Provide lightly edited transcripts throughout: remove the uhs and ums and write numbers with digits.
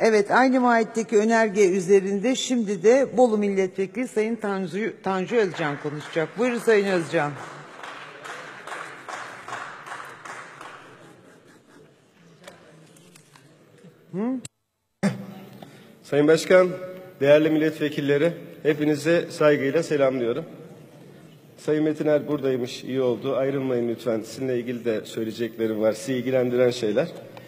Evet, aynı mahiyetteki önerge üzerinde şimdi de Bolu Milletvekili Sayın Tanju Özcan konuşacak. Buyurun Sayın Özcan. Sayın Başkan, değerli milletvekilleri, hepinize saygıyla selamlıyorum. Sayın Metiner buradaymış, iyi oldu. Ayrılmayın lütfen. Sizinle ilgili de söyleyeceklerim var, sizi ilgilendiren şeyler.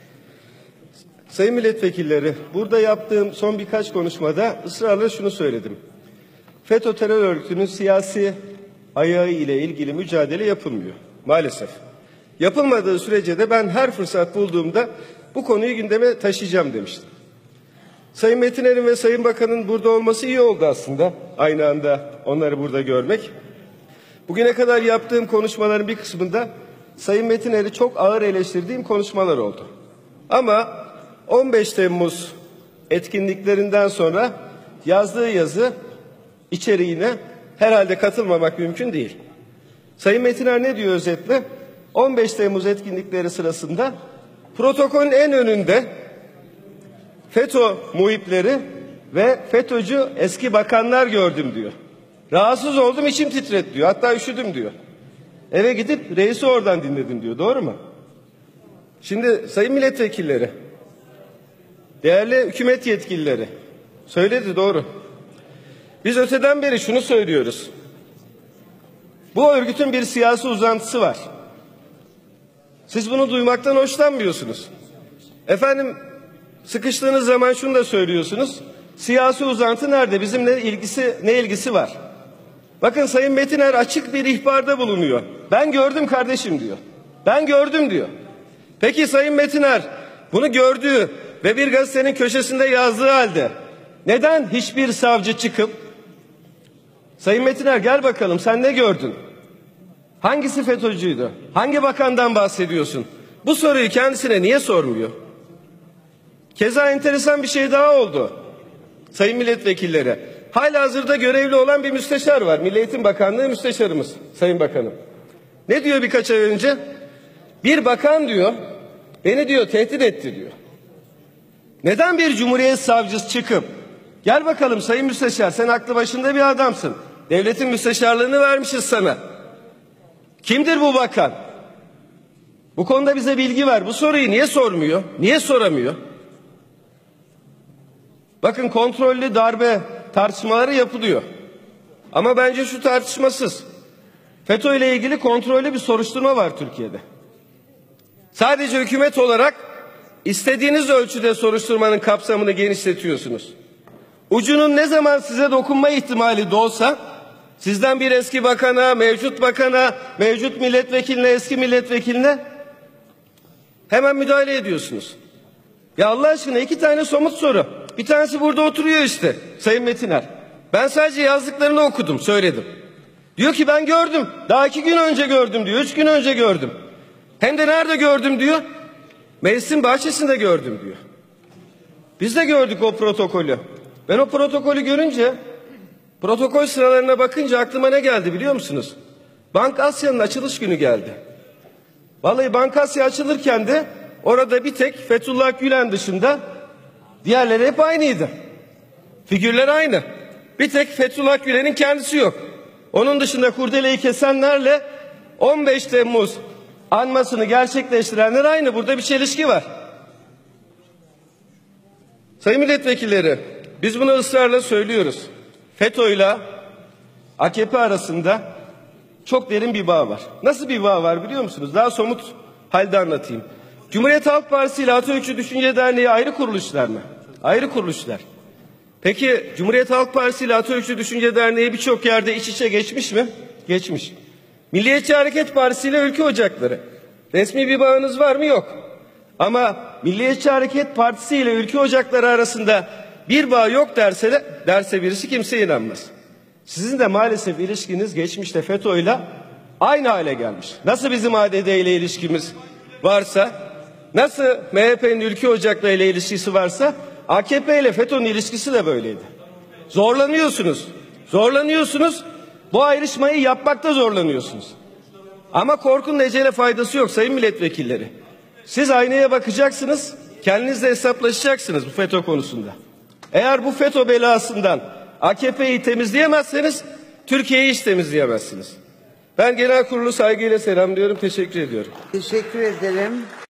Sayın milletvekilleri, burada yaptığım son birkaç konuşmada ısrarla şunu söyledim. FETÖ terör örgütünün siyasi ayağı ile ilgili mücadele yapılmıyor. Maalesef. Yapılmadığı sürece de ben her fırsat bulduğumda bu konuyu gündeme taşıyacağım demiştim. Sayın Metiner'in ve Sayın Bakan'ın burada olması iyi oldu aslında. Aynı anda onları burada görmek. Bugüne kadar yaptığım konuşmaların bir kısmında Sayın Metiner'i çok ağır eleştirdiğim konuşmalar oldu. Ama 15 Temmuz etkinliklerinden sonra yazdığı yazı içeriğine herhalde katılmamak mümkün değil. Sayın Metiner ne diyor özetle? 15 Temmuz etkinlikleri sırasında protokolün en önünde FETÖ muhipleri ve FETÖ'cü eski bakanlar gördüm diyor. Rahatsız oldum, içim titret diyor. Hatta üşüdüm diyor. Eve gidip reisi oradan dinledim diyor. Doğru mu? Şimdi sayın milletvekilleri, değerli hükümet yetkilileri, söyledi doğru. Biz öteden beri şunu söylüyoruz. Bu örgütün bir siyasi uzantısı var. Siz bunu duymaktan hoşlanmıyorsunuz. Efendim, sıkıştığınız zaman şunu da söylüyorsunuz. Siyasi uzantı nerede? Bizimle ne ilgisi var? Bakın Sayın Metiner açık bir ihbarda bulunuyor. Ben gördüm kardeşim diyor. Ben gördüm diyor. Peki Sayın Metiner bunu gördüğü ve bir gazetenin köşesinde yazdığı halde neden hiçbir savcı çıkıp Sayın Metiner gel bakalım sen ne gördün? Hangisi FETÖ'cüydü? Hangi bakandan bahsediyorsun? Bu soruyu kendisine niye sormuyor? Keza enteresan bir şey daha oldu. Sayın milletvekilleri, halihazırda görevli olan bir müsteşar var. Milli Eğitim Bakanlığı müsteşarımız, Sayın Bakanım. Ne diyor birkaç ay önce? Bir bakan diyor, beni diyor tehdit etti diyor. Neden bir Cumhuriyet Savcısı çıkıp, gel bakalım Sayın Müsteşar sen aklı başında bir adamsın. Devletin müsteşarlığını vermişiz sana. Kimdir bu bakan? Bu konuda bize bilgi ver. Bu soruyu niye sormuyor? Niye soramıyor? Bakın kontrollü darbe tartışmaları yapılıyor. Ama bence şu tartışmasız. FETÖ ile ilgili kontrollü bir soruşturma var Türkiye'de. Sadece hükümet olarak istediğiniz ölçüde soruşturmanın kapsamını genişletiyorsunuz. Ucunun ne zaman size dokunma ihtimali doğsa, sizden bir eski bakana, mevcut milletvekiline, eski milletvekiline hemen müdahale ediyorsunuz. Ya Allah aşkına iki tane somut soru. Bir tanesi burada oturuyor işte Sayın Metiner. Ben sadece yazdıklarını okudum, söyledim. Diyor ki ben gördüm. Daha 2 gün önce gördüm diyor. 3 gün önce gördüm. Hem de nerede gördüm diyor. Meclisin bahçesinde gördüm diyor. Biz de gördük o protokolü. Ben o protokolü görünce, protokol sıralarına bakınca aklıma ne geldi biliyor musunuz? Bank Asya'nın açılış günü geldi. Vallahi Bank Asya açılırken de orada bir tek Fethullah Gülen dışında diğerleri hep aynıydı. Figürler aynı. Bir tek Fethullah Gülen'in kendisi yok. Onun dışında kurdeleyi kesenlerle 15 Temmuz anmasını gerçekleştirenler aynı. Burada bir çelişki var. Sayın milletvekilleri, biz bunu ısrarla söylüyoruz. FETÖ ile AKP arasında çok derin bir bağ var. Nasıl bir bağ var biliyor musunuz? Daha somut halde anlatayım. Cumhuriyet Halk Partisi ile Atatürkçü Düşünce Derneği ayrı kuruluşlar mı? Ayrı kuruluşlar. Peki Cumhuriyet Halk Partisi ile Atatürkçü Düşünce Derneği birçok yerde iç içe geçmiş mi? Geçmiş. Milliyetçi Hareket Partisi ile Ülke Ocakları. Resmi bir bağınız var mı? Yok. Ama Milliyetçi Hareket Partisi ile Ülke Ocakları arasında bir bağ yok derse birisi kimseye inanmaz. Sizin de maalesef ilişkiniz geçmişte FETÖ ile aynı hale gelmiş. Nasıl bizim ADD ile ilişkimiz varsa, nasıl MHP'nin Ülke Ocakları ile ilişkisi varsa, AKP ile FETÖ'nün ilişkisi de böyleydi. Zorlanıyorsunuz. Bu ayrışmayı yapmakta zorlanıyorsunuz. Ama korkunun ecele faydası yok sayın milletvekilleri. Siz aynaya bakacaksınız, Kendinizle hesaplaşacaksınız bu FETÖ konusunda. Eğer bu FETÖ belasından AKP'yi temizleyemezseniz Türkiye'yi hiç temizleyemezsiniz. Ben genel kurulu saygıyla selamlıyorum. Teşekkür ediyorum. Teşekkür ederim.